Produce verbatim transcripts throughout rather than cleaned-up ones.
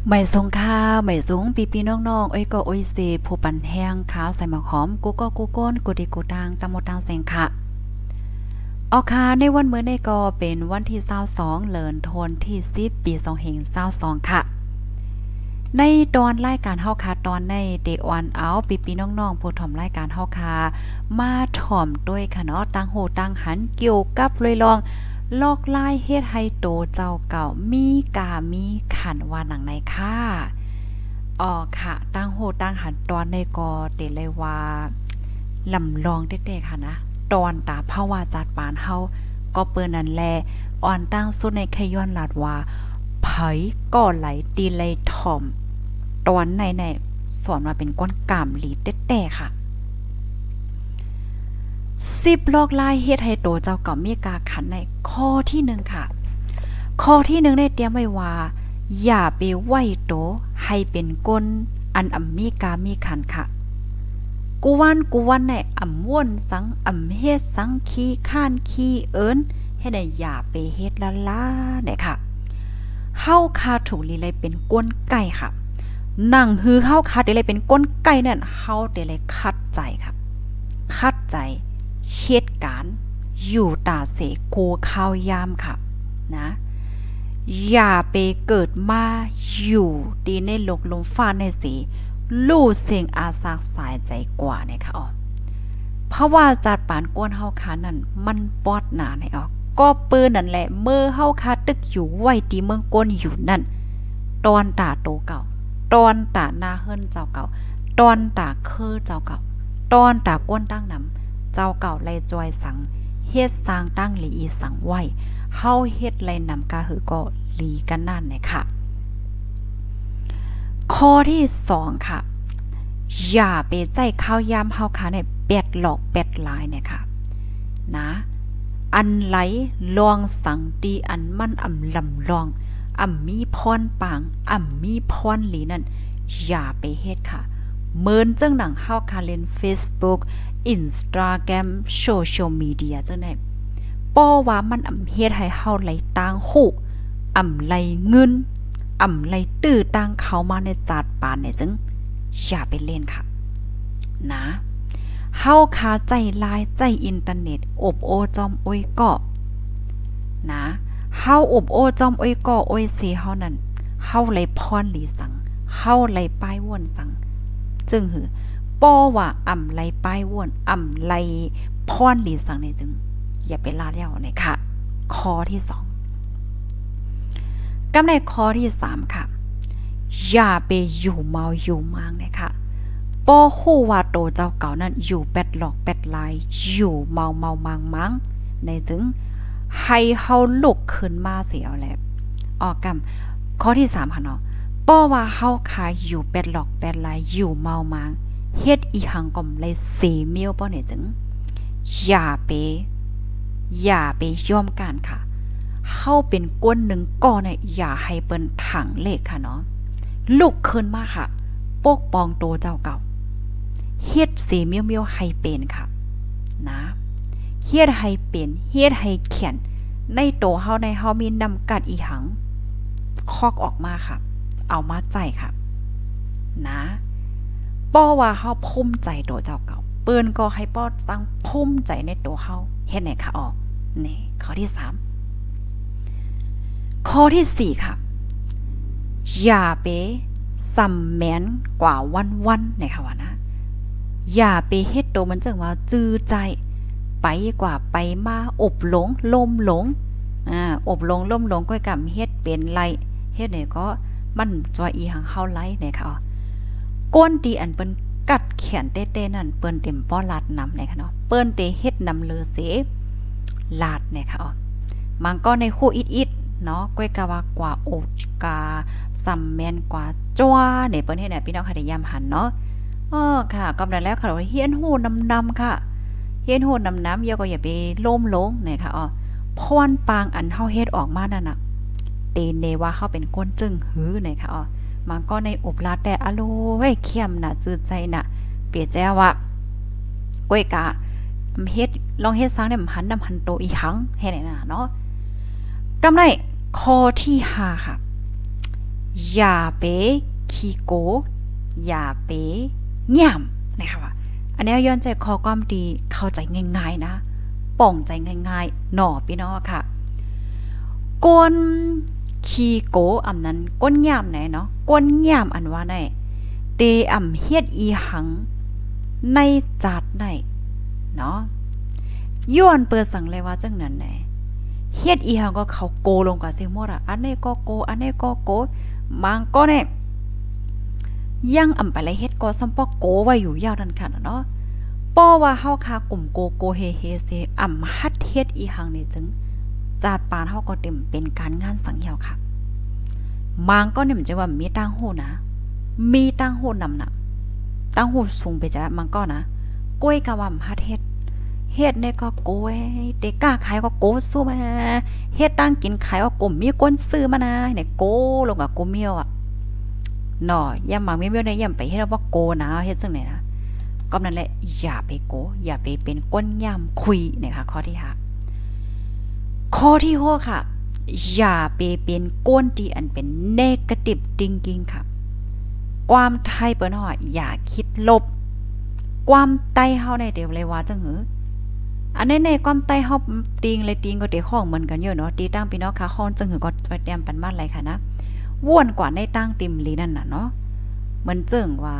ไม่สงค่าไม่สูงปีปีน้องๆเอ้ยก็โอ้ยเสผู้ปันแห้งขาวใส่หมอกหอมกูก็กูก้นกูดีกูดังตามหมดตังแสงค่ะออค่ะในวันมื้อนี้ก็เป็นวันที่ยี่สิบสองเดือนธันวาคมที่สิบปีสองพันยี่สิบสองค่ะในตอนรายการเฮาค่ะตอนในเดออนเอาปีปีน้องๆผู้ถ่อมรายการเฮาค่ะมาถ่อมด้วยค่ะเนาะตั้งโหตั้งหันเกี่ยวกับเลยลองลอกลายเฮ็ดให้โตเจ้าเก่ามีกามีขันว่าหนังในค่ะอ๋อค่ะตั้งโหตั้งหันตอนในก็เตเลยว่าลำลองเด็กๆค่ะนะตอนตาภาวะจัดปานเฮาก็เปิ้นนั่นแลอ่อนตั้งสุดในขย้อนลาดว่าไผก็ไหลตีเลยถ่อมตอนในในสอนมาเป็นก้นกามหลีแต่ๆค่ะสิบลอกลายเฮ็ดให้โตเจ้าเก่ามีกาขันในข้อที่หนึ่งค่ะข้อที่หนึ่งได้เตรียมไว้ว่าอย่าไปไหวโตให้เป็นก้นอันอำมีกามีขันค่ะกูวันกูวันในอ่ำว่นสังอ่ำเฮ็ดสังขี้ข้านขี้เอิ้นให้ได้อย่าไปเฮ็ดละล่าเนี่ยค่ะเฮาคาถูกลีเลยเป็นก้นไก่ค่ะนั่งฮือเฮาคาเดเลยเป็นก้นไก่นั่นเฮาเดเลยคัดใจครับคัดใจเหตุการณ์อยู่ตาเสโกข้าวยามค่ะนะอย่าไปเกิดมาอยู่ตีในโลกลมฟ้าในสีลู่เสียงอาสาสายใจกว่าเนี่ยค่ะอ๋อเพราะว่าจัดปานก้นเฮาคานั่นมันปอดหนาในอ๋อก็ปืนนั่นแหละเมื่อเฮาคาตึกอยู่ไว้ที่เมืองก้นอยู่นั่นตอนตาโตเก่าตอนตาหน้าเฮิรนเจ้าเก่าตอนตาเคอเจ้าเก่าตอนตาก้นตั้งนำเจ้าเก่าไลจอยสังเฮ็ดสร้างตั้งหลีอีสังไว้เฮาเฮ็ดไลนำกาหือก็หลีกันนั่นเนี่ยค่ะข้อที่สองค่ะอย่าไปใจข้าวยามเฮาค่ะเนี่ยเป็ดหลอกเป็ดลายเนี่ยค่ะนะอันไหลลองสังตีอันมันอำลำลองอ่ำมีพรปางอ่ำมีพรหลีนั่นอย่าไปเฮ็ดค่ะเมินจังหนังเฮาค่ะเล่น Facebook Instagram Social Media จังได๋ป้อว่ามันอำเฮ็ดให้เฮาไหลตางฮู้อ่ำไหลเงินอ่ำไหลตื้อตางเข้ามาในจาดปานเนี่ยจึงอย่าไปเล่นค่ะนะเฮาคาใจลายใจอินเทอร์เน็ตอบโอจอมโอ้ยก็นะเฮาอบโอจอมโอ้ยก็โอ้ยเสเฮานั่นเฮาไหลพรหลีสังเฮาไหลป้ายวนสังจึงหือป้อว่าอ่ำไหลป้ายวนอ่ำไหลพรหลีสังเนี่ยจึงอย่าไปลาแล้วเนี่ยค่ะข้อที่สองกำในข้อที่สามค่ะอย่าไปอยู่เมาอยู่มางเนี่ยค่ะป้อฮู้ว่าโตเจ้าเก่านั้นอยู่แปดหลอกแปดลายอยู่เมาเมามางมังในจึงให้เฮาลุกขึ้นมาเสียเอาแหละออกกำข้อที่สามค่ะเนาะป้อว่าเฮาคาอยู่แปดหลอกแปดลายอยู่เมามางเฮ็ดอีหังก่อมเลยเสเมียวป้อเนี่ยจึงอย่าไปอย่าไปยอมกันค่ะเฮาเป็นก้นหนึ่งก้อนเนี่ยอย่าให้เปิ้นถังเลขค่ะเนาะลุกขึ้นมาค่ะปกป้องโตเจ้าเก่าเฮ็ดเสเมียวเมียวให้เป็นค่ะนะเฮ็ดให้เป็นเฮ็ดให้เขียนในโตเฮาในเฮามีนำกัดอีหังคอกออกมาค่ะเอามาใจค่ะนะป้อว่าเฮาภูมิใจโตเจ้าเก่าเปิ้นก็ให้ป้อตั้งภูมิใจในโตเฮาเฮ็ดไหนค่ะอ๋อนี่ข้อที่สามข้อที่สี่ค่ะอย่าไปซ้ำแม้นกว่าวันๆเนี่ยค่ะว่านะอย่าไปเฮ็ดโตมันจังว่าจื้อใจไปกว่าไปมาอบหลงล่มหลงอ่าอบหลงล่มหลงก้อยกำเฮ็ดเป็นไรเฮ็ดเนี่ยก็มันจอยอีหังเฮาไลเนี่ยค่ะก้นตีอันเปิ้นกัดแขนเต้ๆนั่นเปิ้นเต็มป้อลาดนำเนี่ยค่ะเนาะเปิ้นเตเฮ็ดนำเลอเสลาดเนี่ยค่ะอ๋อมันก็ในคู่อิดๆเนาะก้อยกะว่ากว่าโอกาซัมแม่นกว่าจ้วเนี่ยเปิ้นเฮ็ดเนี่ยพี่น้องค่ะได้ย้ำหันเนาะอ้อค่ะกำนั้นแล้วค่ะเฮียนฮู้นำๆค่ะเฮ็ดโหดน้ำน้ำเยอะก็อย่าไปล่มลงเนี่ยค่ะอ๋อพรปางอันเฮาเฮ็ดออกมานั่นน่ะเตเนว่าเฮาเป็นก้นจึงหือเนี่ยค่ะอ๋อมันก็ในอบลาแต่อโลเว้ยเข้มน่ะจืดใจน่ะเปียแจ้ว่าก้อยกะเฮ็ดลองเฮ็ดซังได้หันนำหันโตอีหังเฮ็ดได้น่ะเนาะกำไรข้อที่ห้าค่ะอย่าไปขี้โกอย่าไปแย่มนะคะว่าอันนี้ย้อนใจคอความดีเข้าใจง่ายๆนะป่องใจง่ายๆหน่อพี่น้องค่ะก้นขี้โกอำนั้นก้นย่ามไหนเนาะก้นย่ามอันว่าไหนเตอำเฮ็ดอีหังในจาดไหนเนาะย้อนเปิดสั่งเลยว่าจังนั้นไหนเฮ็ดอีหังก็เขาโกลงกับเสียงหมดอ่ะอันนี้ก็โกอันนี้ก็โกบางก็เนี่ยยังอำไปเลยเฮ็ดก็ซ้ำปอโกไว้อยู่ยาวนั่นค่ะเนาะป้อว่าเฮาคากลุ่มโกโกเฮเฮเซอำฮัดเฮ็ดอีหังนี่จึงจาดปานเฮาก็เต็มเป็นการงานสังเหี่ยวค่ะมางก็เนี่ยมันจะว่ามีตั้งโหนะมีตั้งโหนำน่ะตั้งโหสูงไปจ้ะมังก็นะกล้วยกะว่าฮัดเฮ็ดเฮ็ดเนี่ยก็โกยเด็กกล้าขายก็โกสู้มาเฮ็ดตั้งกินขายก็กลุ่มมีก้นซื้อมานะเนี่ยโกลงกับโกเมียวอ่ะหน่อย่ามังเมียวๆเนี่ยย่ำไปเฮ็ดว่าโกนะเฮ็ดจังไหนนะก็นั่นแหละอย่าไปโกอย่าไปเป็นก้นย่ำคุยเนี่ยค่ะข้อที่ห้าข้อที่หกค่ะอย่าไปเป็นก้นที่อันเป็น negative thinking ค่ะความไทยเปิ้นเฮาอย่าคิดลบความใต้เฮาในเดี๋ยวเลยว่าจังหืออันนี้ในความใต้เฮาติงเลยติงก็เตะข้องเหมือนกันเยอะเนาะตีตั้งพี่น้องค่ะค้อนจังหือก็ไปเตรียมปันมาอะไรค่ะนะว่วนกว่าในตั้งติมลีนั่นน่ะเนาะเหมือนเจิงว่า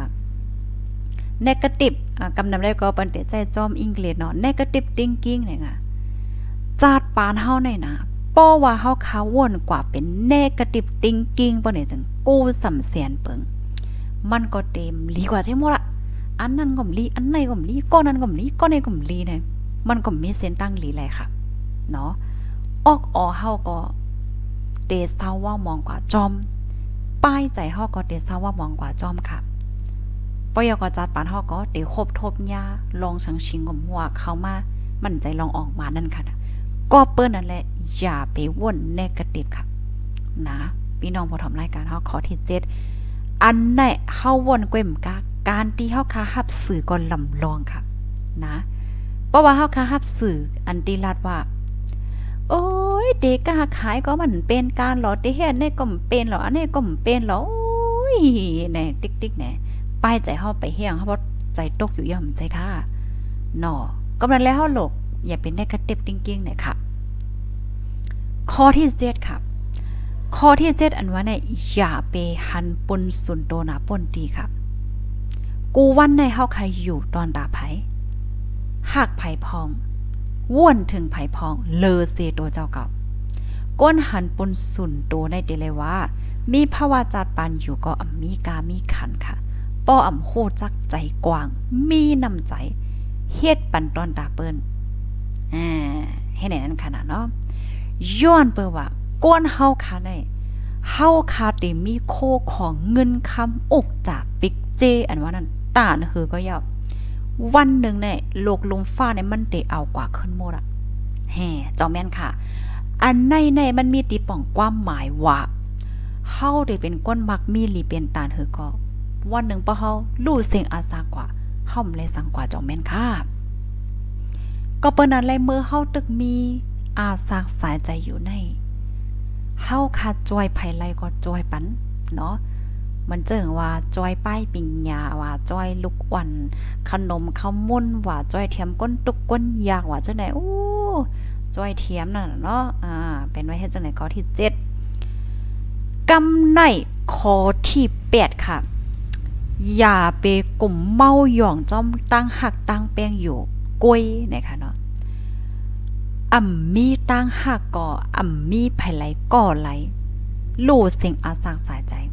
negative อ่ากำนำได้ก็เปิ้นเตะใจจอมอังกฤษเนาะ negative thinking เนี่ยค่ะจาดปานเฮาในนะป้อว่าเฮาคาว่นกว่าเป็น negative thinking บ่เนี่ยจังกู้สำเสียนเปิงมันก็เต็มลีกว่าใช่หมดละอันนั้นก็ลีอันไหนก็ลีก้อนนั้นก็ลีก้อนไหนก็ลีเนี่ยมันก็มีเส้นตั้งลีแหละค่ะเนาะออกออเฮาก็เตเซาว่ามองกว่าจอมป้ายใจเฮาก็เตเซาว่ามองกว่าจอมค่ะปอยก็จัดปานเฮาก็เตคบทบยาลองสังชิงกับหัวเข้ามามั่นใจลองออกมานั่นค่ะก็เปิ้นนั่นแหละอย่าไปว่นเนกาทีฟค่ะนะพี่น้องผู้ทำรายการเฮาข้อที่เจ็ดอันไหนเฮาวนเกวมกาการที่เฮาคาฮับสื่อก็ลำลองค่ะนะเพราะว่าเฮาคาฮับสื่ออันที่ลาดว่าโอ้ยเด็กกาขายก็มันเป็นการหรอที่เฮ็ดนี่ก็เป็นหรออันนี้ก็เป็นหรอโอ้ยแหน่ติ๊กๆแหน่ป้ายใจเฮาไปเฮียงเฮาบ่ใจตกอยู่ย่อมใจค่ะเนาะก็นั้นแล้วเฮาหลกอย่าเป็น negative thinking เนี่ยค่ะข้อที่เจ็ดค่ะข้อที่เจ็ดอันว่าเนี่ยอย่าไปหันปนสุนโตนาปนตีค่ะกูวันในเฮาใครอยู่ตอนดาไผหากไผพองว่วนถึงไผพองเลอเซโตเจ้าเก่าก้นหันปนสุนโตในเดเลยว่ามีภาวะจัดปันอยู่ก็อำมีกามีขันค่ะป้ออำโหจักใจกว้างมีน้ำใจเฮ็ดปันตอนดาเปิ้นอ่าให้ไหนนั้นขนาดเนาะย้อนเปิ้ว่าก้นเฮาคาได้เฮาคาติมีโคของเงินคำอกจากปิกเจอันว่านั้นตานะคือก็ยาววันหนึ่งเนี่ยโลกลมฟ้าเนี่ยมันเตเอากว่าขึ้นหมดอ่ะแฮ่เจ้าแม่นค่ะอันในในมันมีตีป่องความหมายว่าเฮาได้เป็นก้นมักมีหลีเป็นตาคือก็วันหนึ่งป้าเฮารู้เสียงอาสากว่าเฮาเลยสังกว่าเจ้าแม่นค่ะก็เปิ้นนั้นเลยเมื่อเฮาตึกมีอาสากสายใจอยู่ในเฮาคาจอยไผไลก็จอยปันเนาะมันเจิงว่าจอยป้ายปิงยาว่าจอยลูกอ่อนขนมข้าวมุ่นว่าจอยเทียมก้นตุกก้นยากว่าจังได๋โอ้จอยเทียมนั่นเนาะอ่าเป็นไว้เฮ็ดจังได๋ข้อที่เจ็ดกำไนข้อที่แปดค่ะอย่าไปกลุ่มเมาหย่องจ้อมตั้งหักตั้งแป้งอยู่กล้วยนะคะเนาะอ่ำมีตั้งหักก่ออ่ำมีไผไหลก่อไหลลู่เสียงอาสากสายใจ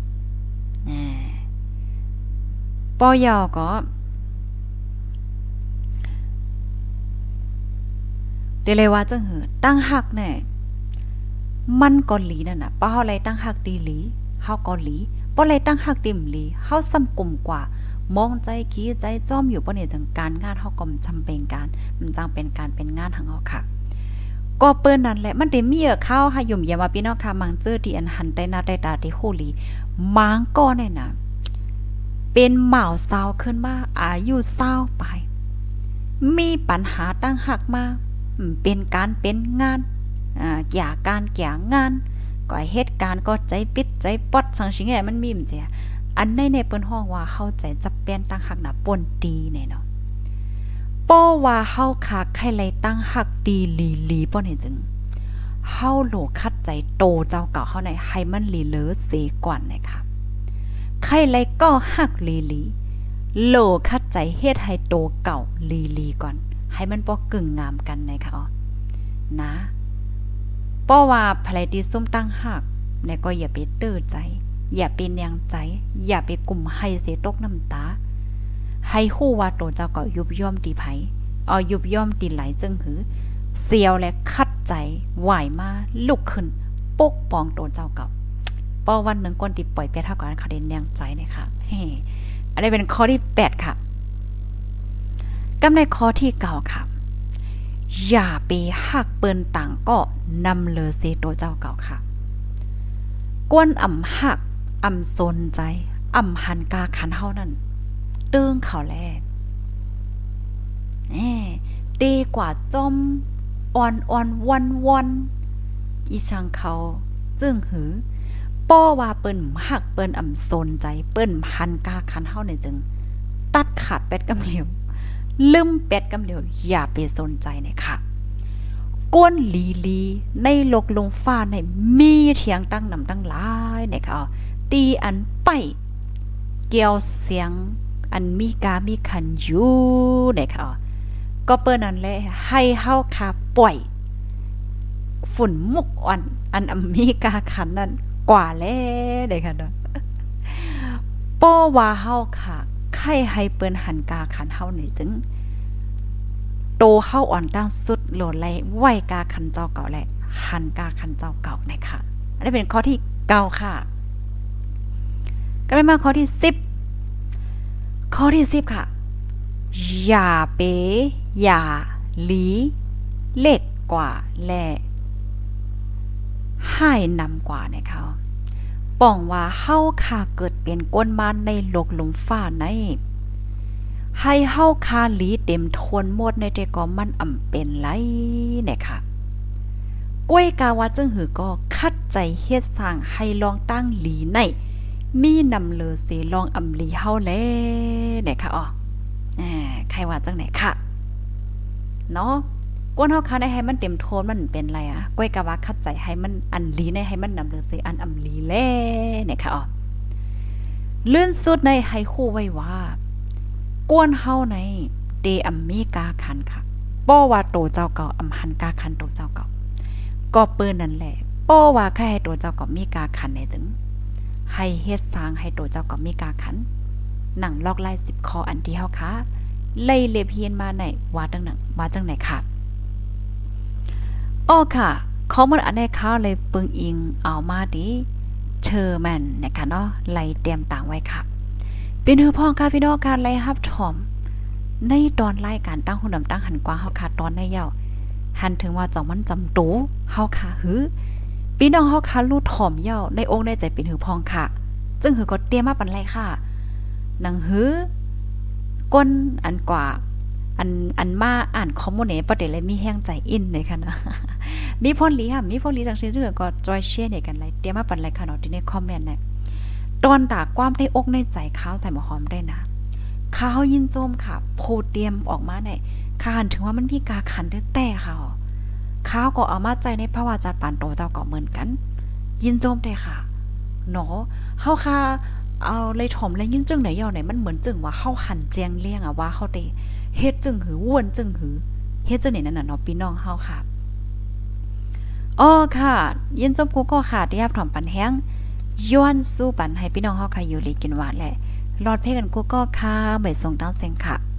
ปอยอก็เดเลยว่าจังหือตั้งหักเนี่ยมันก็หลีนั่นน่ะป้าเฮาไรตั้งหักดีหลีเฮาก็หลีป้าไรตั้งหักดิมหลีเฮาซ้ำกลุ่มกว่ามองใจขี้ใจจ้อมอยู่ป้าเนี่ยจังการงานเฮาก็จำเป็นการมันจังเป็นการเป็นงานทางเฮาค่ะก็เปิ้นนั่นแหละมันได้มีข้าวให้ยุ่มยามว่าพี่น้องค่ะมังเจอที่อันหันใต้หน้าใต้ตาที่โคลีมางก้อเนี่ยนะเป็นหม่าวสาวขึ้นมาอายุเศร้าไปมีปัญหาตั้งหักมาเป็นการเป็นงานอ่าแก่การแก่งานก็เหตุการณ์ก็ใจปิดใจปอดสังสิงแหมันมีมเจียอันในในเปิ้นห้องว่าเข้าใจจับเปลี่ยนตั้งหักหน้าป่นดีเนี่ยเนาะป้อว่าเฮาคักให้ไลตั้งหักดีลีลีป้อนเห็นจึงเฮาโหลคัดใจโตเจ้าเก่าเฮาในให้มันลีเลอเสก่อนนะคะใครไลก็หักลีลีโหลคัดใจเฮ็ดให้โตเก่าลีลีก่อนให้มันบ่กึ่งงามกันนะคะอ๋อนะป้อว่าภายที่ซุ่มตั้งหักเนี่ยก็อย่าไปเตื้อใจอย่าไปเนียงใจอย่าไปกลุ่มให้เสตกน้ำตาให้ฮู้ว่าโตเจ้าก็ยุบย่อมตีไผเอายุบย่อมตีไหลจึงหือเสียวและคัดใจไหวมาลุกขึ้นปกป้องโตเจ้าเก่าป้อวันหนึ่งก้นตีปล่อยเปียเท่ากันเขาเด่นเนียงใจเนี่ยค่ะเฮ้อันนี้เป็นข้อที่แปดค่ะกำในข้อที่เก้าค่ะอย่าไปหักเปิ้นต่างก็นำเลอเซโตเจ้าเก่าค่ะกวนอ่ำหักอ่ำสนใจอ่ำหันกาขันเฮานั่นเตื้องเขาแลแหมดีกว่าจอมอ่อนอ่อนวันวันอีช่างเขาจึงหือป้อว่าเปิ้นหักเปิ้นอ่ำสนใจเปิ้นหันกาขันเฮาเนี่ยจึงตัดขาดเป็ดกำเหลียวลืมเป็ดกำเหลียวอย่าไปสนใจเนี่ยค่ะก้นลีลีในโลกลงฟ้าในมีเถียงตั้งนำตั้งหลายเนี่ยค่ะตีอันไปเกี่ยวเสียงอันมีกามีคันอยู่เนี่ยค่ะก็เปิ้นนั่นแหละให้เฮาคาปล่อยฝุ่นมุกอ่อนอันอเมริกาคันนั้นกว่าแล้วเนี่ยค่ะเนาะป้อว่าเฮาค่ะใครให้เปิ้นหันกาขันเฮานี่จึงโตเฮาอ่อนตั้งสุดโหลดไหลไหวกาขันเจ้าเก่าแหละหันกาขันเจ้าเก่านะคะอันนี้เป็นข้อที่เก้าค่ะก็ไปมาข้อที่สิบข้อที่สิบค่ะอย่าเปอย่าหลีเล็กกว่าและให้นำกว่านะคะป้องว่าเฮาคาเกิดเป็นก้นมาในโลกลมฟ้าในให้เฮาคาหลีเต็มทวนหมดในแต่ก็มันอ่ำเป็นไรเนี่ยค่ะก้วยกาว่าจึงหือก็คัดใจเฮ็ดสร้างให้ลองตั้งหลีในมีนำเลอเสลองอ่ำหลีเฮาแลเนี่ยค่ะอ๋ออ่าใครว่าจังไหนค่ะเนาะก้นเฮาคาได้ให้มันเต็มโทนมันเป็นไรอ่ะก้วยกะว่าคัดใจให้มันอันลีในให้มันนำเลือสิอันอำลีแล่เนี่ยค่ะอ๋อเลื่อนสุดในให้คู่ไว้ว่าก้นเฮาในเตอเมริกาคันค่ะป้อว่าโตเจ้าเก่าอำหันกาคันโตเจ้าเก่าก็เปิ้นนั่นแหละป้อว่าแค่ให้โตเจ้าเก่ามีกาคันในจึงให้เฮ็ดสร้างให้โตเจ้าเก่ามีกาคันหนังลอกลายสิบข้ออันที่เฮาค่ะไล่เล็บเฮียนมาในว่าจังหนังว่าจังไหนค่ะอ้อค่ะเขามันอันในข้าวเลยปึงอิงเอามาดิเชอร์แมนนะคะเนาะไล่เตรียมต่างไว้ค่ะเป็นหือพ่อค่ะพี่น้องการไล่ฮับถอมในตอนรายการตั้งหุ่นดำตั้งหันกว้างเฮาค่ะตอนในเย้าหันถึงว่าจ่องมันจำตูเฮาค่ะหือพี่น้องเฮาค่ะรู้ถ่อมเย้าในองค์ในใจเป็นหือพองค่ะจึงหือก็เตรียมมาปันไรค่ะหนังหือก้นอันกว่าอันอันมาอ่านคอมโมเนประเด็นเลยมีแห้งใจอินเลยค่ะนะมีพ่นลีค่ะมีพ่นลีจังซี่ซื่อก็จอยเชียร์เนี่ยกันเลยเตรียมมาปันไรค่ะเนาะที่ในคอมเมนต์เนี่ยตอนด่าความในอกในใจข้าวใส่หมอหอมได้นะข้าวยินโจมค่ะโพเตรียมออกมาเนี่ยข้าหันถึงว่ามันมีกาขันได้แต่ค่ะข้าวก็เอามาใจในพระวาจาปานโตเจ้าก็เหมือนกันยินโจมได้ค่ะเนาะเฮาค่ะเอาเลยถ่อมเลยยินจึงไหนยาวไหนมันเหมือนจึงว่าเฮาหันแจงเลี้ยงอ่ะว่าเฮาเตเฮ็ดจึงหือวนจึงหือเฮ็ดจึงไหนนั่นน่ะเนาะพี่น้องเฮาค่ะอ้อค่ะยินจบกูก็ค่ะที่รับถ่อมปันแห้งย้อนสู้ปันให้พี่น้องเฮาค่ะอยู่ลีกินหวานแหละรอดเพกันกูก็ค่ะไม่ส่งตั้งเสียงค่ะ